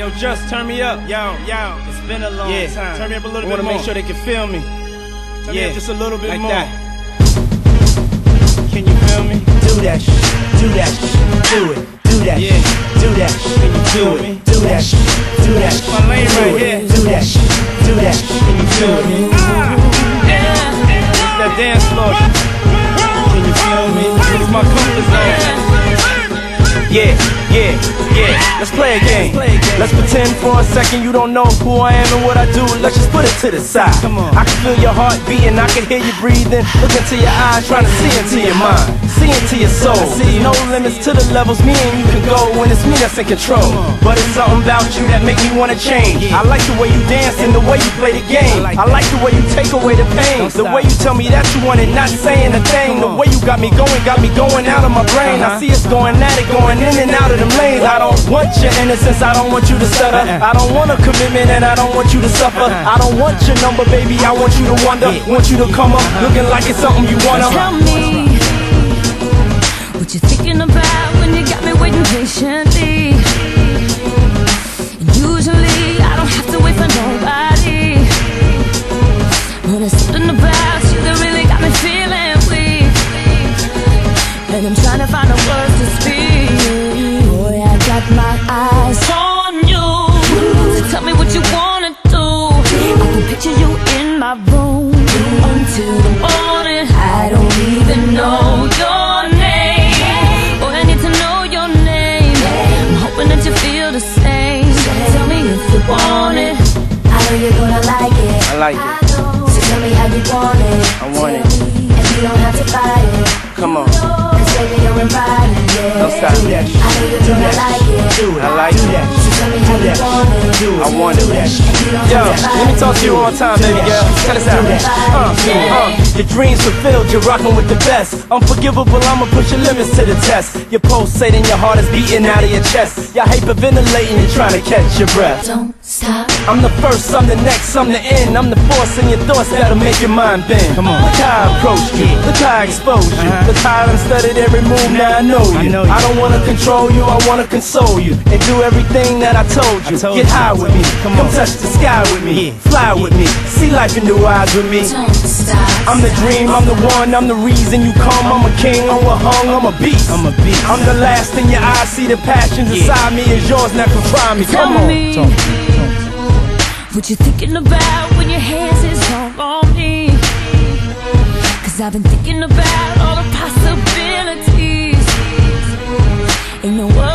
Yo, just turn me up. Yo, it's been a long time. Turn me up a little bit more. I wanna make sure they can feel me. Turn me up just a little bit like more. That. Can you feel me? Do that shit, do that shit, do it, do that shit, do that shit. Can you feel me? Do that shit, do that shit. My lane right here. Do that shit, do that shit. Can you feel me? It's that dance floor. Can you feel me? It's my comfort zone. Yeah. Let's play a game. Let's pretend for a second you don't know who I am and what I do. Let's just put it to the side. Come on. I can feel your heart beating, I can hear you breathing. Look into your eyes, trying to see into your mind, see into your soul. There's no limits to the levels me and you can go when it's me that's in control. But it's something about you that make me wanna change. I like the way you dance and the way you play the game. I like the way you take away the pain, the way you tell me that you want it, not saying a thing. The way you got me going out of my brain. I see us going at it, going in and out of them lanes. I don't want your innocence, I don't want you to stutter. I don't want a commitment and I don't want you to suffer. I don't want your number, baby, I want you to wonder. Want you to come up looking like it's something you wanna. Tell me what you're thinking about when you got me waiting patiently. And usually I don't have to wait for nobody, but there's something about you that really got me feeling weak, and I'm trying to find the words to speak. Boy, I got my eyes on you, so tell me what you wanna do. I can picture you in my room until the morning. I don't even know your name. Boy, I need to know your name. I'm hoping that you feel the same. Tell me if you want it. I know you're gonna like it. I like it. So tell me how you want it. I want it. And you don't have to fight it. Come on. Cause baby, you're invited, yeah. Don't stop. Do that. I know you're gonna like it. Do it. I like it. So tell me how you want it. Do it. I want it. Yo, let me talk to you one time, baby girl. Check this out. Your dreams fulfilled, you're rocking with the best. Unforgivable, I'ma push your limits to the test. You're pulsating, your heart is beating out of your chest. You're hyperventilating, you're trying to catch your breath. Don't stop. I'm the first, I'm the next, I'm the end. I'm the force in your thoughts that'll make your mind bend. Come on. Look how I approached you, look how I exposed you. Look how I done studied every move, now I know you. I don't wanna control you, I wanna console you. And do everything that I told you. Get high with me, come touch the sky with me. Fly with me, see life in new eyes with me. Don't stop. I'm the dream, I'm the one, I'm the reason you come. I'm a king, I'm a hung, I'm a beast. I'm a beast. I'm the last in your eyes, see the passions inside me is yours, now confine me. Tell Come on. me what you're thinking about when your hands is all on me. Cause I've been thinking about all the possibilities. Ain't no